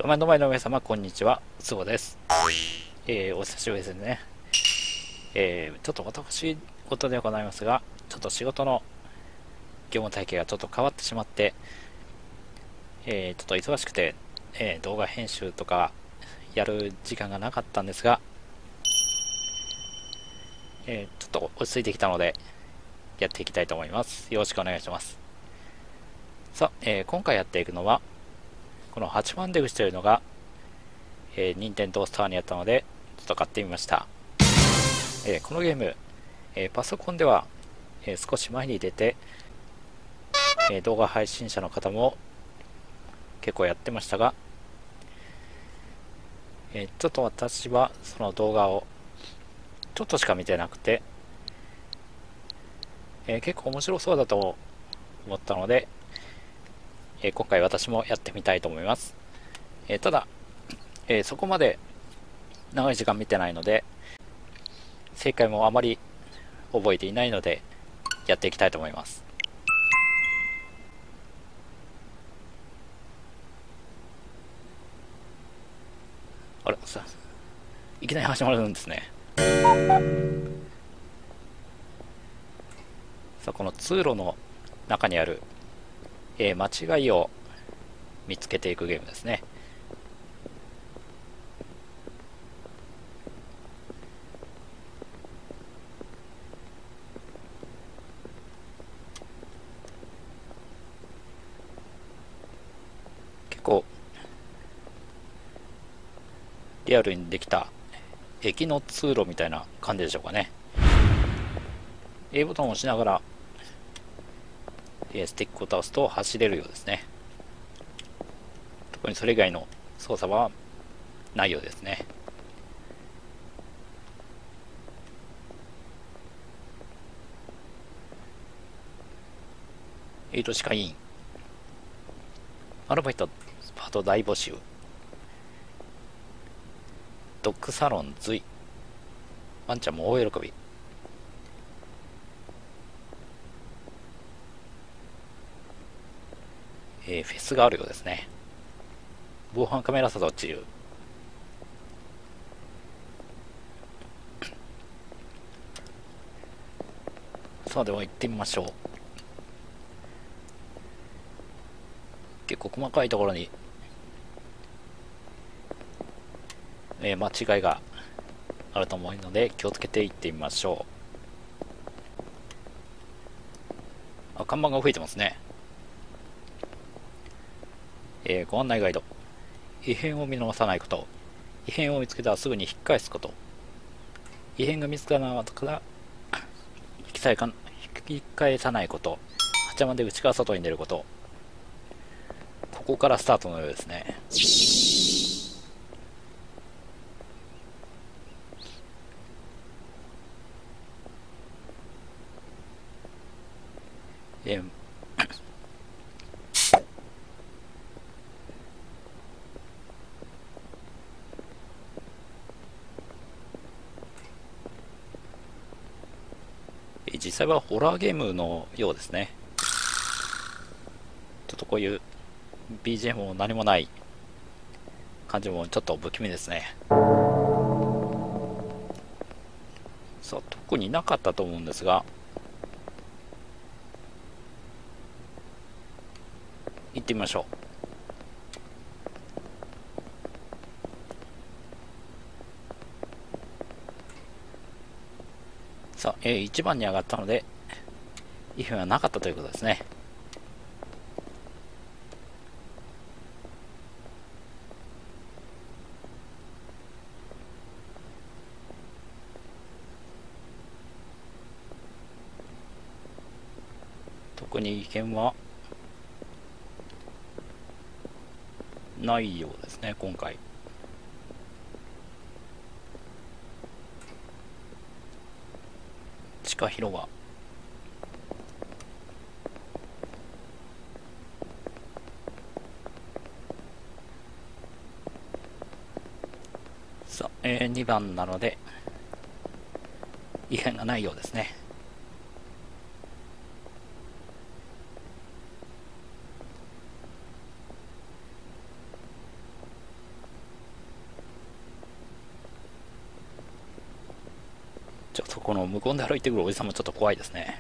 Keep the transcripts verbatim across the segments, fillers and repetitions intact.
コマンド前の皆様、こんにちは。スボです。えー、お久しぶりですね。えー、ちょっと私事ではございますが、ちょっと仕事の業務体系がちょっと変わってしまって、えー、ちょっと忙しくて、えー、動画編集とかやる時間がなかったんですが、えー、ちょっと落ち着いてきたので、やっていきたいと思います。よろしくお願いします。さあ、えー、今回やっていくのは、このはちばん出口というのが、えー、任天堂ストアにあったので、ちょっと買ってみました。えー、このゲーム、えー、パソコンでは、えー、少し前に出て、えー、動画配信者の方も結構やってましたが、えー、ちょっと私はその動画をちょっとしか見てなくて、えー、結構面白そうだと思ったので、えー、今回私もやってみたいと思います。えー、ただ、えー、そこまで長い時間見てないので、正解もあまり覚えていないので、やっていきたいと思います。あれさ、いきなり始まるんですね。さあ、この通路の中にある、えー、間違いを見つけていくゲームですね。結構リアルにできた駅の通路みたいな感じでしょうかね。 A ボタンを押しながら、えー、スティックを倒すと走れるようですね。特にそれ以外の操作はないようですね。エイト歯科医院、アルバイトパート大募集、ドッグサロン随、ワンちゃんも大喜び。えー、フェスがあるようですね。防犯カメラ撮影中。さあ、では行ってみましょう。結構細かいところに、えー、間違いがあると思うので気をつけて行ってみましょう。あ、看板が増えてますね。えー、ご案内ガイド。異変を見逃さないこと。異変を見つけたらすぐに引き返すこと。異変が見つからなかったら引き返か引き返さないこと。はちばん出口から外に出ること。ここからスタートのようですね。えー実際はホラーゲームのようですね。ちょっとこういう ビージーエム も何もない感じもちょっと不気味ですね。さあ、特になかったと思うんですが、行ってみましょう。さあ、えー、いちばんに上がったので異変はなかったということですね。特に異変はないようですね、今回。地下広場。さあ、えー、にばんなので異変がないようですね。 ちょっとこの向こうで歩いてくるおじさんもちょっと怖いですね。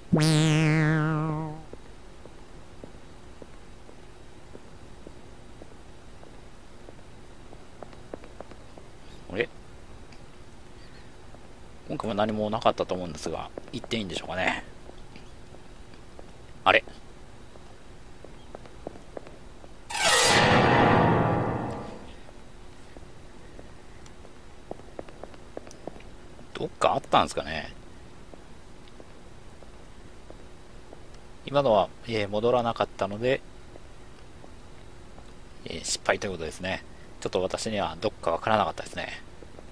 あれ、今回も何もなかったと思うんですが、行っていいんでしょうかね。あれ、どっかあったんですかね。今のは、えー戻らなかったので、えー失敗ということですね。ちょっと私にはどっかわからなかったですね。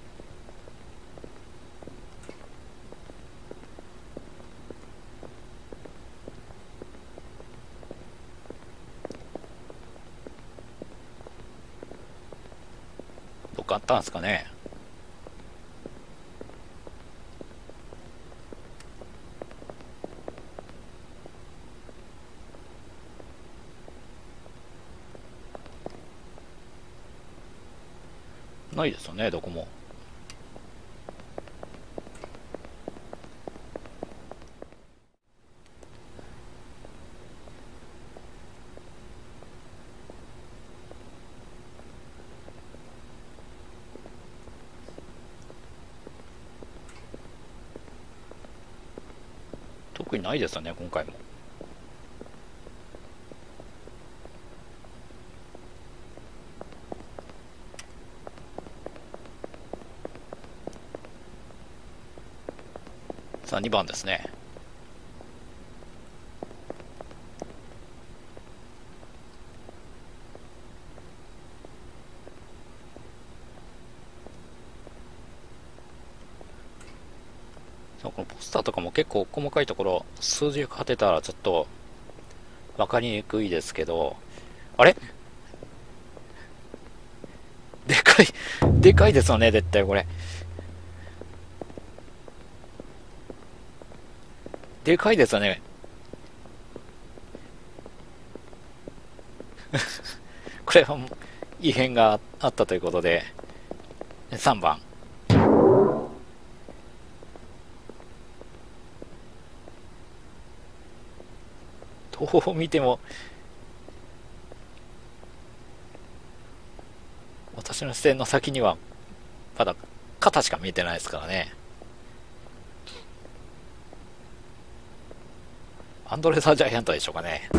どっかあったんですかね。ないですよね、どこも。特にないですよね、今回も。さあ、にばんですね。さあ、このポスターとかも結構細かいところ、数字が当てたらちょっと分かりにくいですけど、あれ、でかい、でかいですよね、絶対これ。でかいですよね。これは異変があったということで、さんばん。どう見ても、私の視線の先には、まだ肩しか見えてないですからね。アンドレサ・ジャイアントでしょうかね。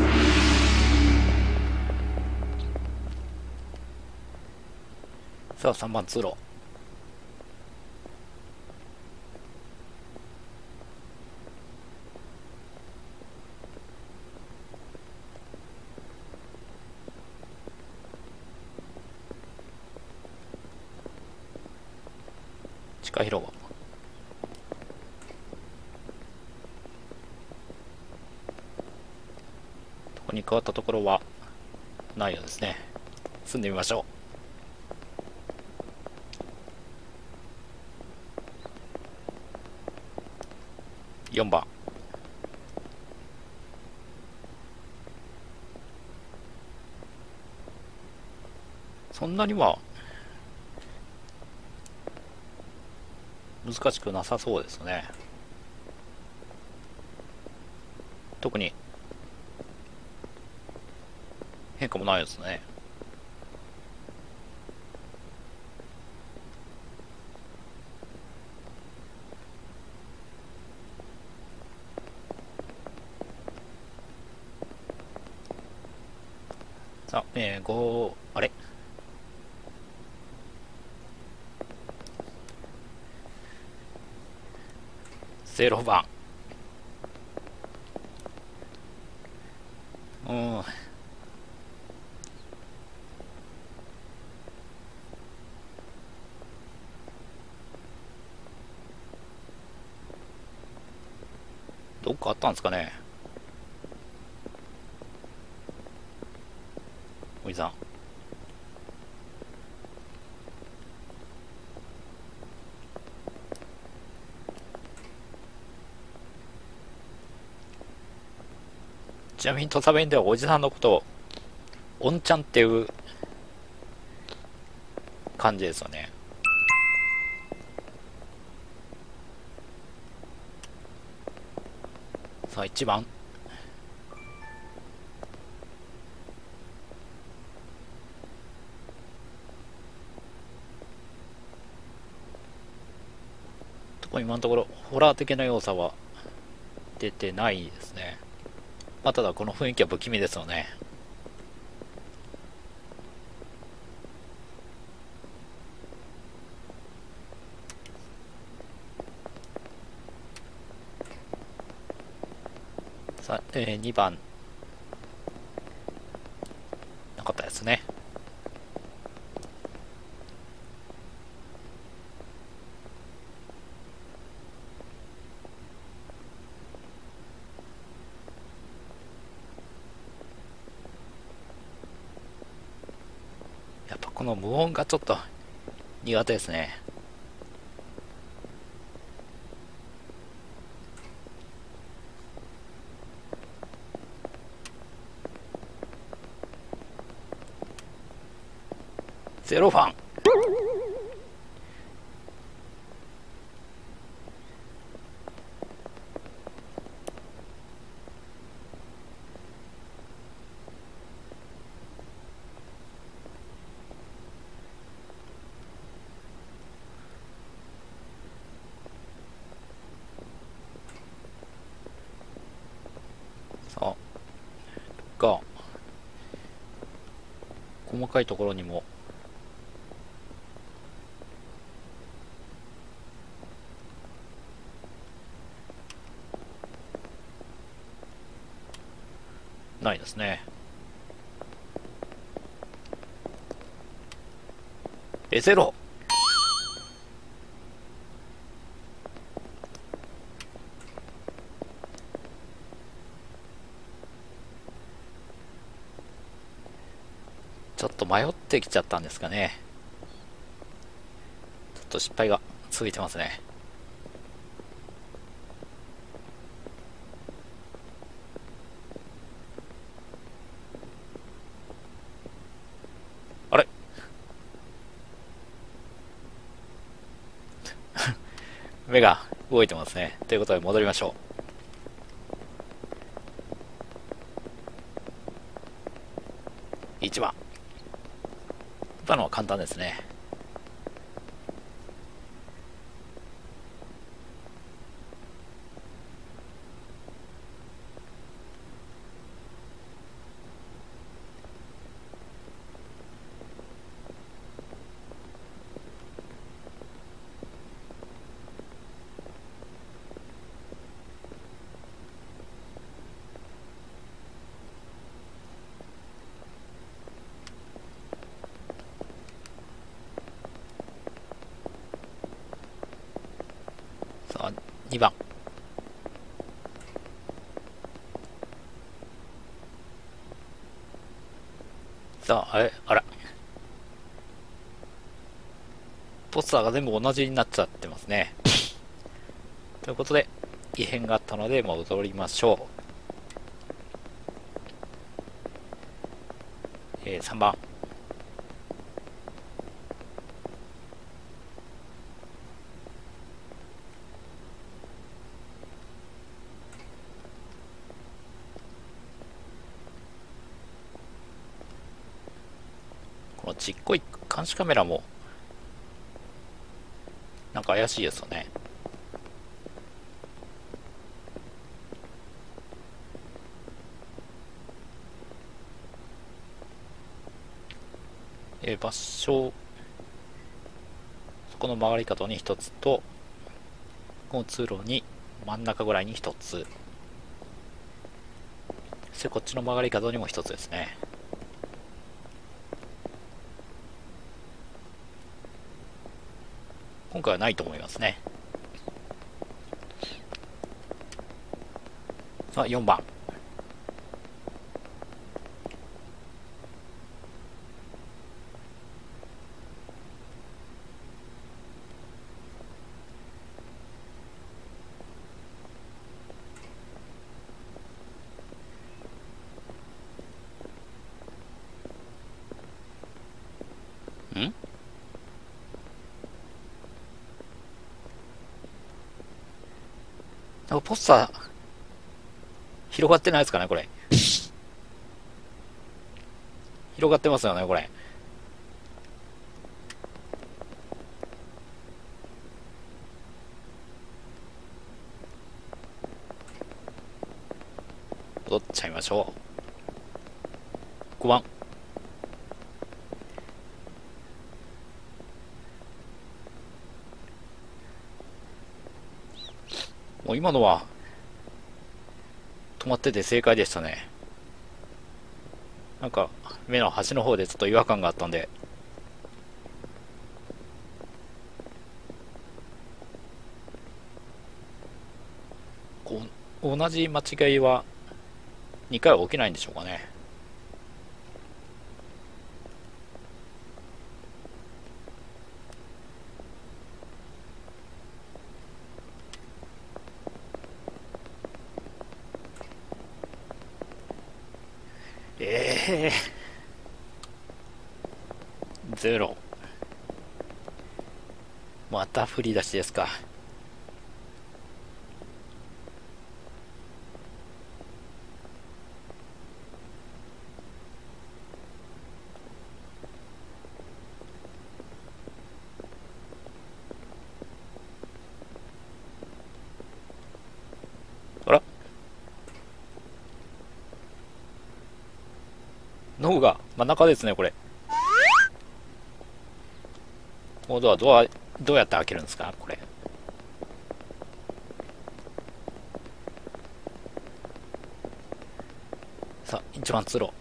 さあ、さんばん通路。地下広場。ここに変わったところはないようですね。進んでみましょう。よんばん。そんなには難しくなさそうですね。特に変化もないですね。さあ、えー、ご、あれ、ゼロばん。うん。どっかあったんですかね。おじさん。ちなみに土佐弁ではおじさんのことを、おんちゃんっていう感じですよね。 さあいちばん。今のところホラー的な要素は出てないですね。まあ、ただこの雰囲気は不気味ですよね。さあ、えー、にばんなかったですね。やっぱこの無音がちょっと苦手ですね。ゼロファン。さあが細かいところにもないですね。え、ゼロ。ちょっと迷ってきちゃったんですかね。ちょっと失敗が続いてますね。あれ目が動いてますね。ということで戻りましょう。いちばん。今のは簡単ですね。さあにばん。さあ、あれあら。ポスターが全部同じになっちゃってますね。ということで、異変があったので戻りましょう。えー、さんばん。このちっこい監視カメラも、なんか怪しいですよね。えー、場所、そこの曲がり角に一つと、この通路に真ん中ぐらいに一つ。そしてこっちの曲がり角にも一つですね。今回はないと思いますね。さあよんばん。んなんかポスター広がってないですかね、これ。広がってますよね、これ。戻っちゃいましょう。ごばん。もう今のは止まってて正解でしたね。なんか目の端の方でちょっと違和感があったんで。こう同じ間違いはにかいは起きないんでしょうかね。ええー、ゼロ。また振り出しですか。あら、脳が真ん中ですね、これ。このドア、ドア、どうやって開けるんですか、これ。さあ、一番通路。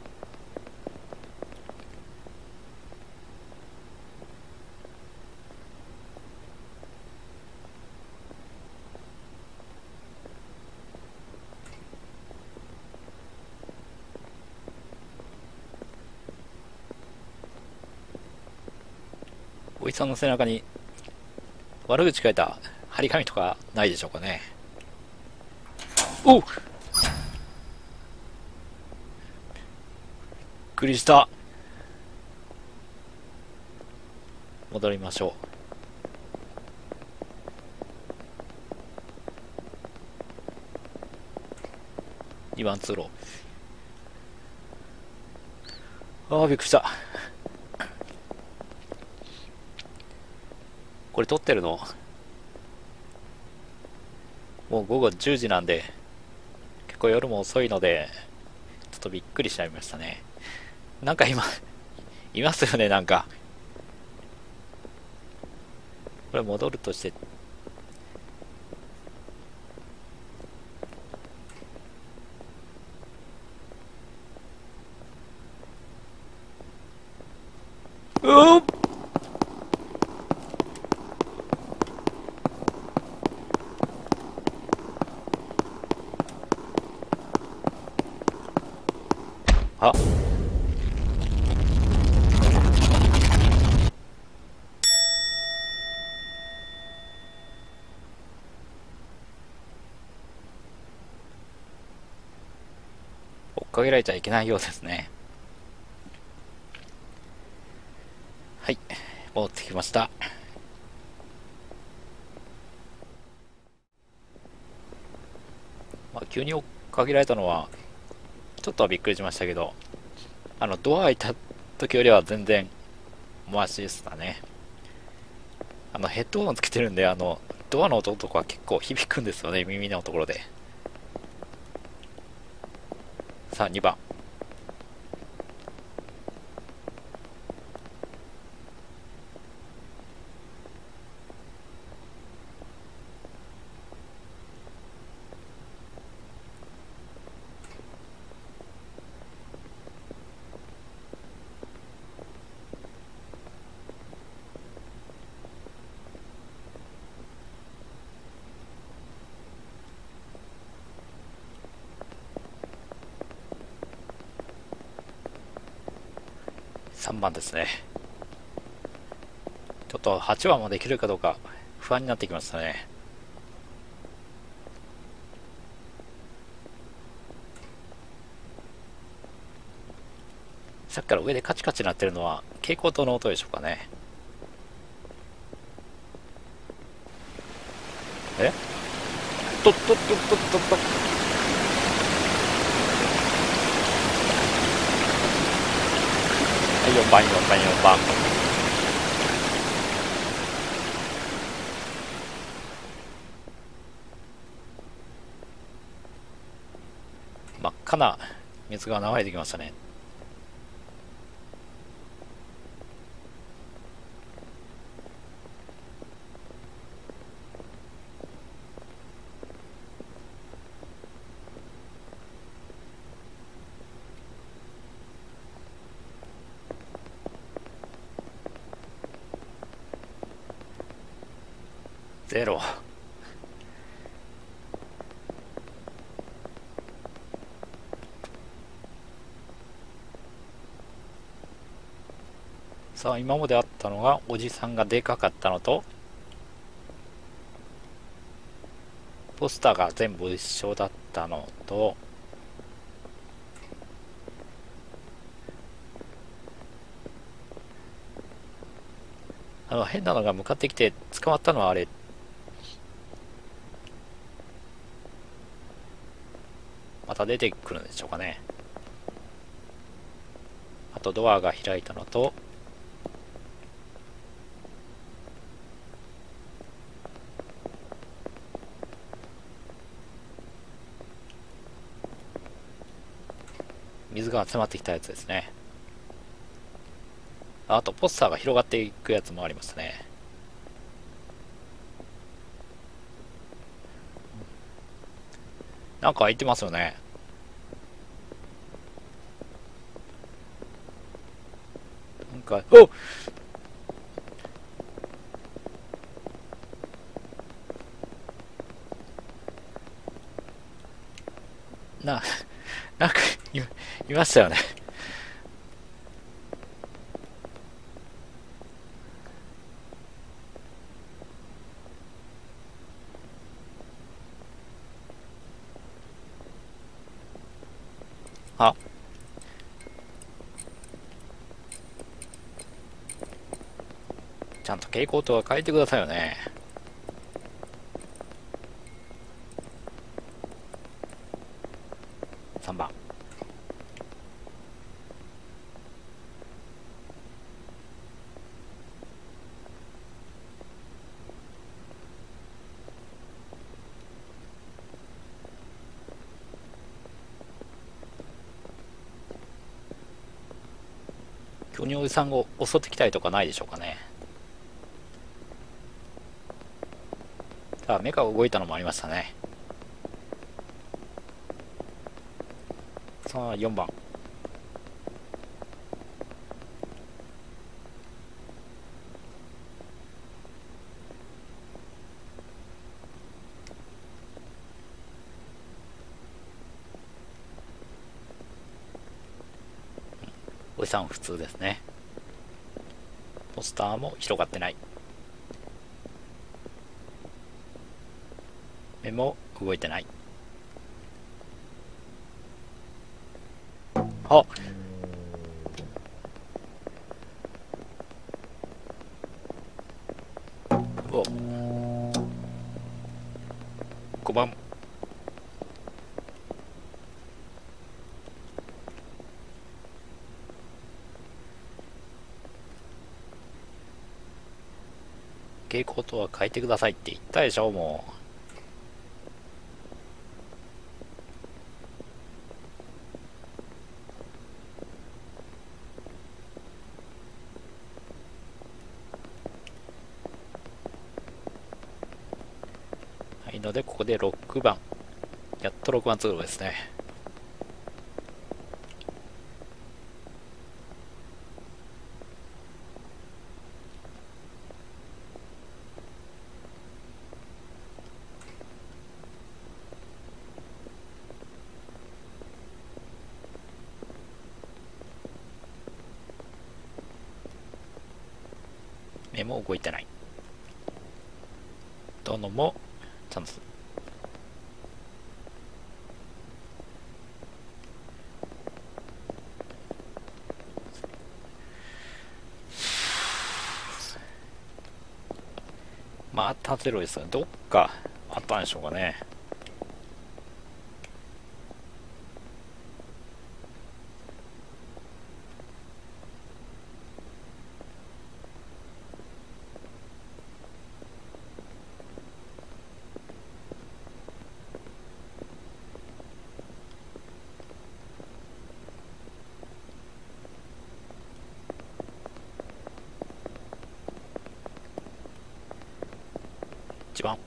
おじさんの背中に悪口書いた張り紙とかないでしょうかね。おっ、びっくりした。戻りましょう。にばん通路。ああ、びっくりした。これ撮ってるのもうごごじゅうじなんで、結構夜も遅いのでちょっとびっくりしちゃいましたね。なんか今いますよね、なんか。これ戻るとして、うおっ、あ、追っかけられちゃいけないようですね。はい、戻ってきました。まあ、急に追っかけられたのはちょっとはびっくりしましたけど、あのドア開いた時よりは全然マシでしたね。あのヘッドホンつけてるんで、あのドアの音とか結構響くんですよね、耳のところで。さあにばん。さんばんですね。ちょっとはちばんもできるかどうか不安になってきましたね。さっきから上でカチカチ鳴ってるのは蛍光灯の音でしょうかね。えっとっとっとっとっとっと。 よんばんよんばんよんばん。真っ赤な水が流れてきましたね。ゼロ。さあ今まであったのがおじさんがでかかったのとポスターが全部一緒だったのとあの変なのが向かってきて捕まったのはあれまた出てくるんでしょうかね。あとドアが開いたのと水が集まってきたやつですね。あとポスターが広がっていくやつもありますね。なんか開いてますよね。なんかおななんかい、いましたよね。あ、ちゃんと蛍光灯は変えてくださいよね。さんばん。巨乳おじさんを襲ってきたりとかないでしょうかね。あ、目が動いたのもありましたね。さあよんばん。おじさん普通ですね。ポスターも広がってない。目も動いてない。あ、お、ごばん。蛍光灯は変えてくださいって言ったでしょ、もう。はいのでここでろくばん。やっとろくばん通路ですね。目も動いてない。どのもチャンス。またゼロですが、どっかあったんでしょうかね。 ちばん。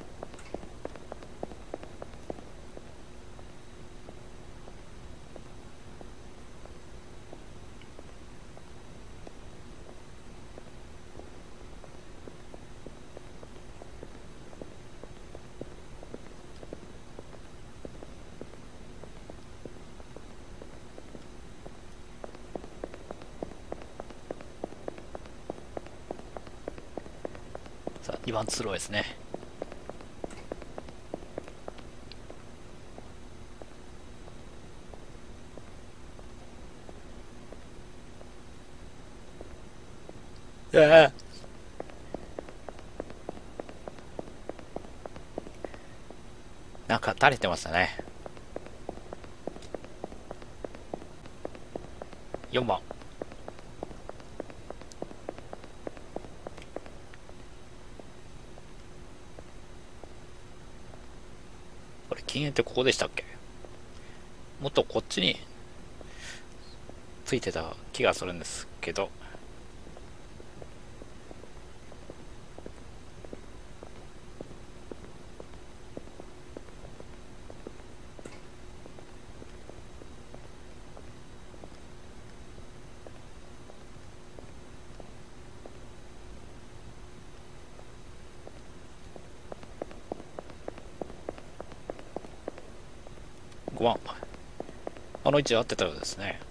さあにばん通路ですね。ああ、なんか垂れてましたね。よんばん。これ禁煙ってここでしたっけ？もっとこっちについてた気がするんですけど。ごばん。あの位置合ってたようですね。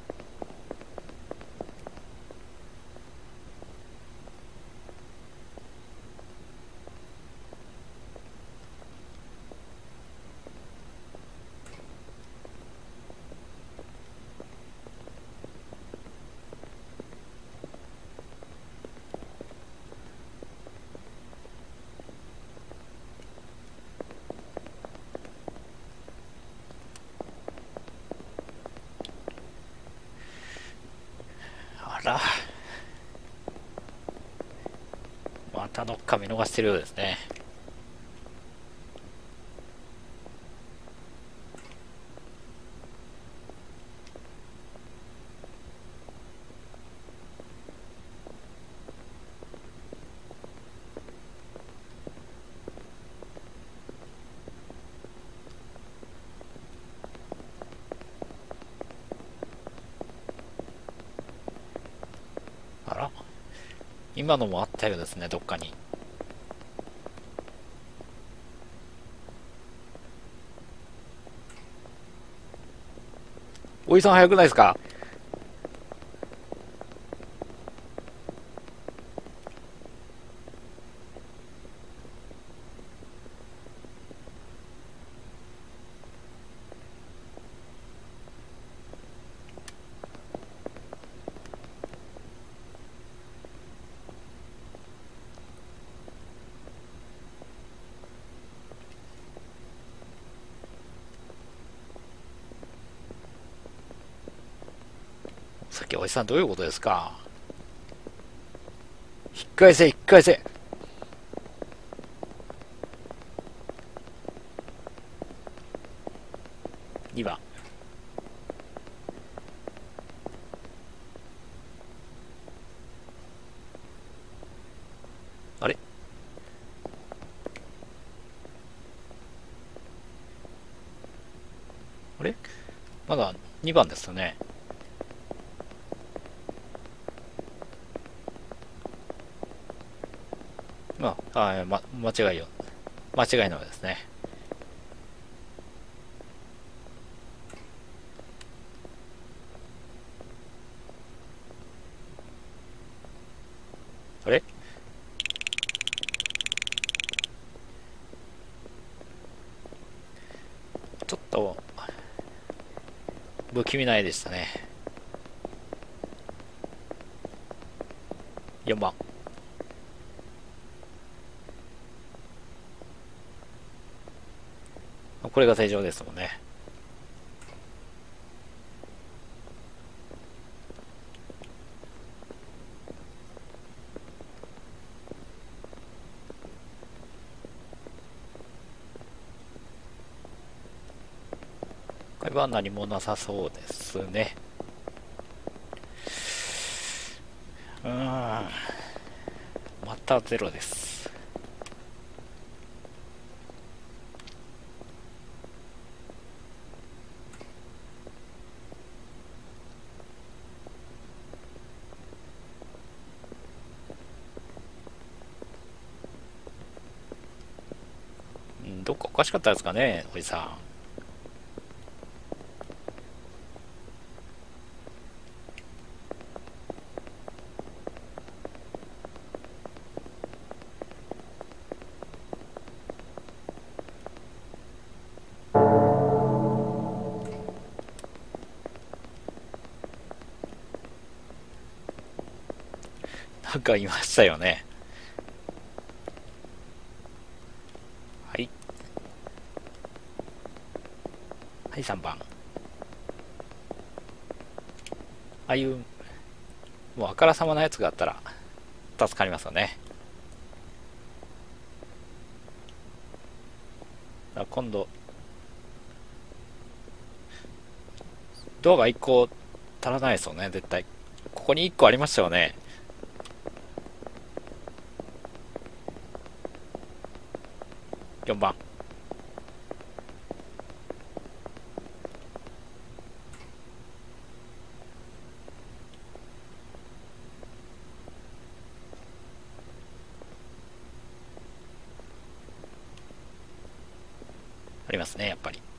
あら、またどっか見逃してるようですね。あら、今のもあったようですね、どっかに。おじさん早くないですか？さっきおじさんどういうことですか？引っ返せ、引っ返せ。にばん。あれ、あれ、まだにばんですね。まあ、あ、ま、間違いよ。間違いのですね。あれ、ちょっと、不気味な絵でしたね。よんばん。これが正常ですもんね。これは何もなさそうですね。うーん。またゼロです。 どっかおかしかったですかね、おじさん。なんかいましたよね。はい。はい、さんばん。ああいう、もうあからさまなやつがあったら、助かりますよね。今度、ドアがいっこ足らないですよね、絶対。ここにいっこありましたよね。よんばん。ありますね、やっぱり。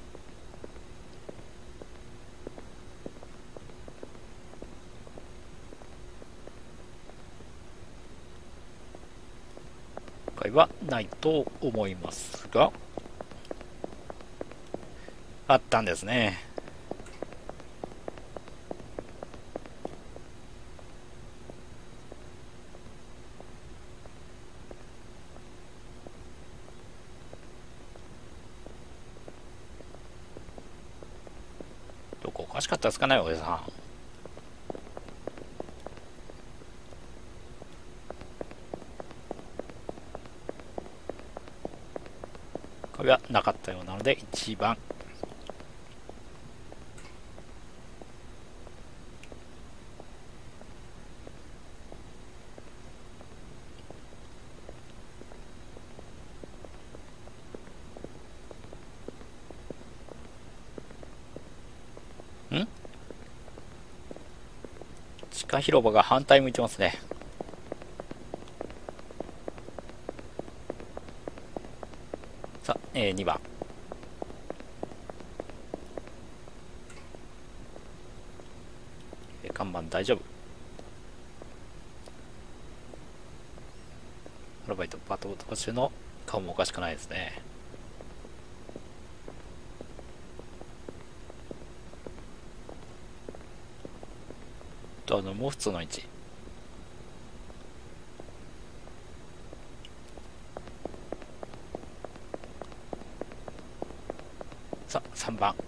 今回はないと思いますが、あったんですね。どこおかしかったですかね、おじさん。壁はなかったようなので、いちばん。ん地下広場が反対向いてますね。さあ、えー、にばん。えー看板大丈夫。アルバイトパート途中の顔もおかしくないですね。とあのもう普通の位置。さあ、さんばん。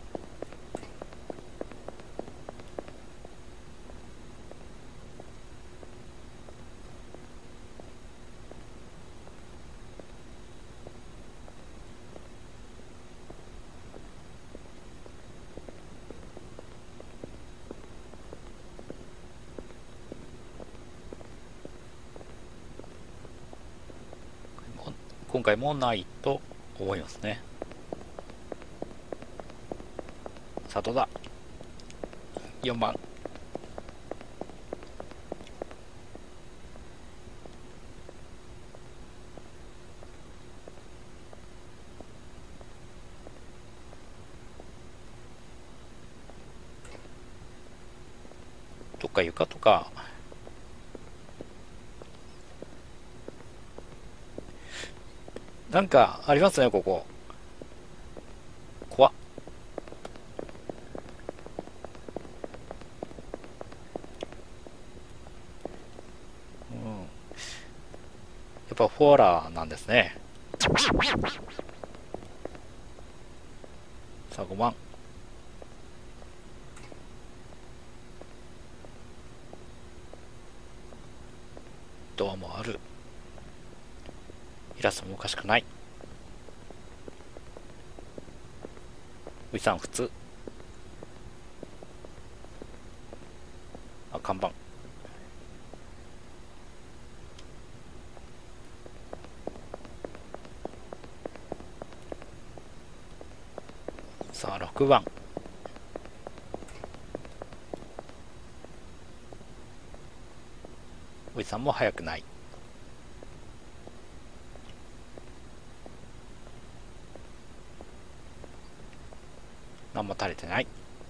今回もないと思いますね。さあ、どうだ。よんばん。どっか床とか、なんかありますね、ここ。怖っ。うん。やっぱホラーなんですね。さあ、ごばん。ドアもある。イラストもおかしくない。ウィさん普通。あ、看板。さあ、ろくばん。ウィさんも速くない。 何も足りてない。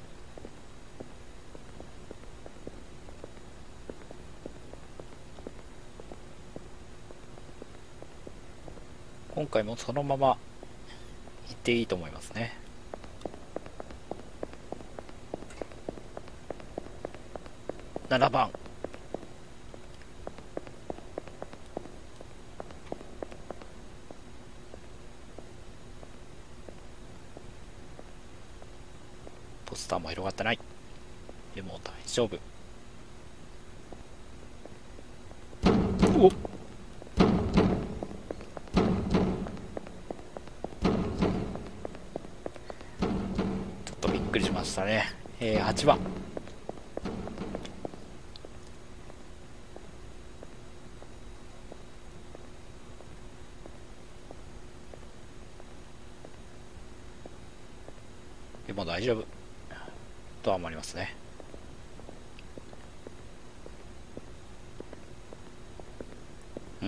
今回もそのまま行っていいと思いますね。ななばん。ポスターも広がってない。でも大丈夫。おっ、ちょっとびっくりしましたね。えー、はちばん。でも大丈夫とは思いますね。ん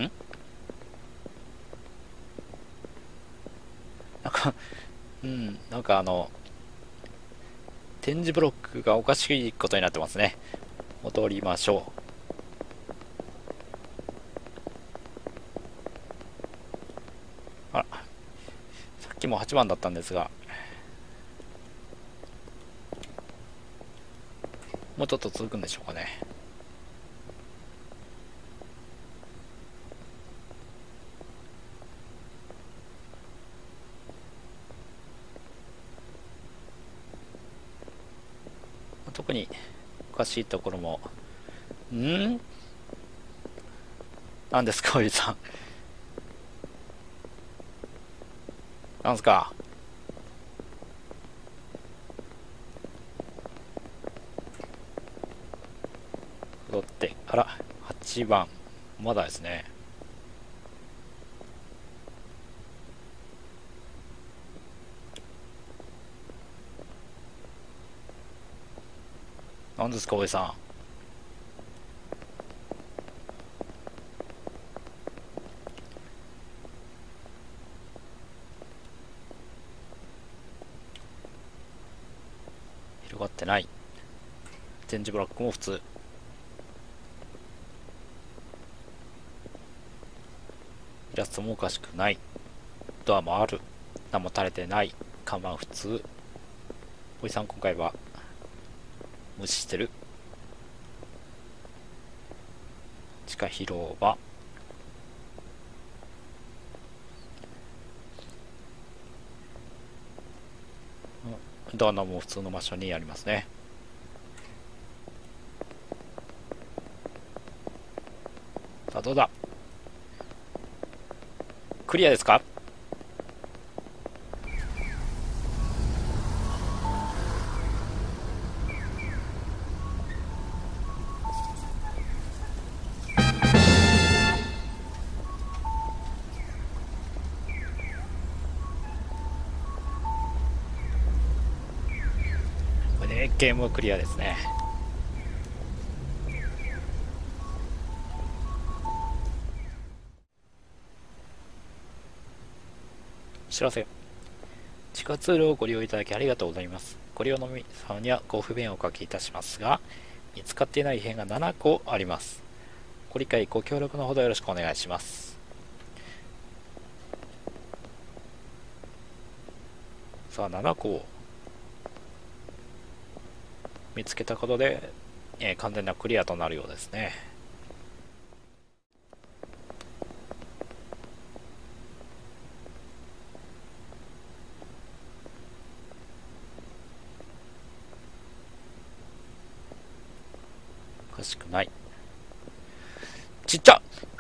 なんかうんなんかあの展示ブロックがおかしいことになってますね。戻りましょう。あら、さっきもはちばんだったんですが、もうちょっと続くんでしょうかね。特におかしいところも、んなんですかおじさん。なんすか。戻って、あら、はちばん。まだですね。なんですかおじさん。広がってない。展示ブロックも普通。イラストもおかしくない。ドアもある。何も垂れてない。看板普通。おじさん今回は無視してる。地下広場。ドアも普通の場所にありますね。さあどうだ。クリアですか。これでゲームクリアですね。お知らせ。地下通路をご利用いただきありがとうございます。ご利用の皆様にはご不便をおかけいたしますが、見つかっていない異変がななこあります。ご理解ご協力のほどよろしくお願いします。さあななこを見つけたことで、えー、完全なクリアとなるようですね。おかしくない。ちっちゃ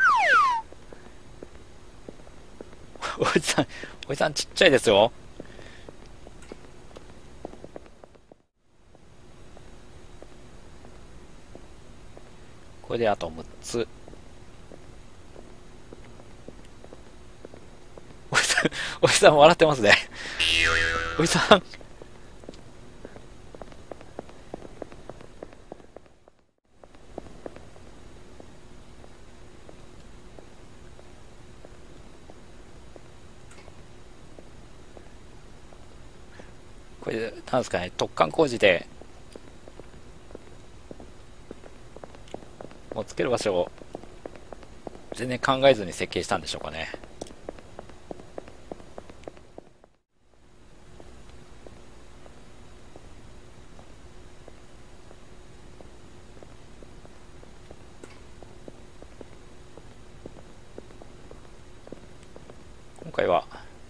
おじさん、おじさんちっちゃいですよ。これであとむっつ。おじさん、おじさん笑ってますね。おじさん。 これ、なんですかね、突貫工事で、もうつける場所を全然考えずに設計したんでしょうかね。今回は、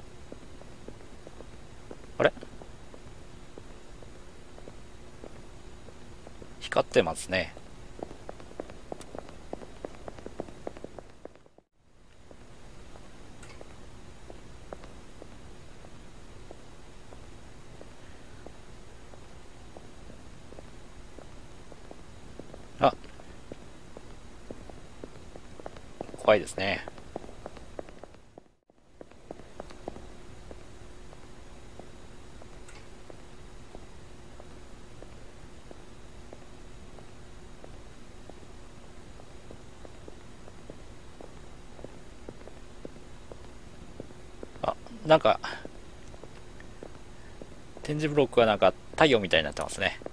あれ光ってますね。あ、怖いですね。あ、なんか、展示ブロックはなんか太陽みたいになってますね。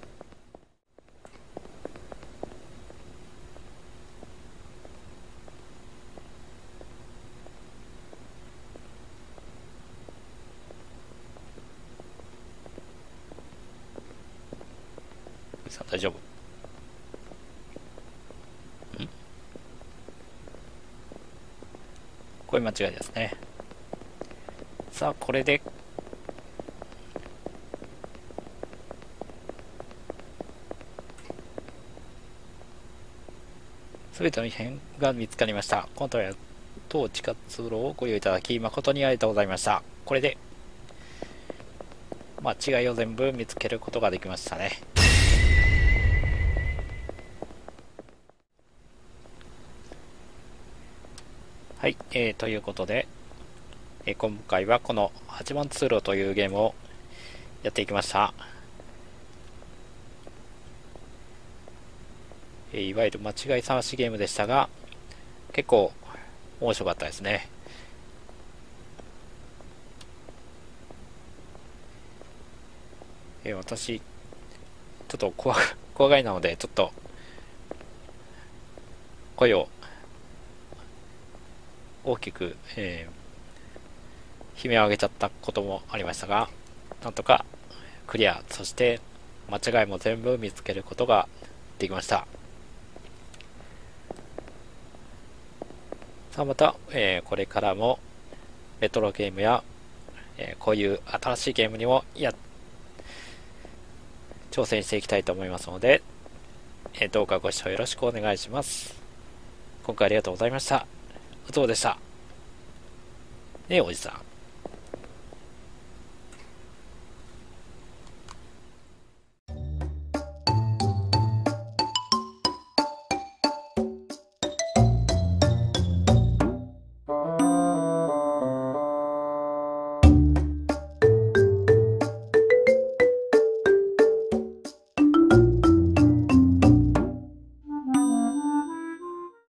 さあ大丈夫？んこういう間違いですね。さあ、これで、すべての異変が見つかりました。今回は当地下通路をご利用いただき誠にありがとうございました。これで間違いを全部見つけることができましたね。はい、えー、ということで、えー、今回はこのはちばん通路というゲームをやっていきました。えー、いわゆる間違い探しゲームでしたが、結構面白かったですね。えー、私、ちょっと怖怖がりなので、ちょっと声を大きく、えー、悲鳴を上げちゃったこともありましたが、なんとかクリア、そして間違いも全部見つけることができました。さあまた、えー、これからもレトロゲームや、えー、こういう新しいゲームにもや挑戦していきたいと思いますので、えー、どうかご視聴よろしくお願いします。今回ありがとうございました。うつぼでした。ねえおじさん。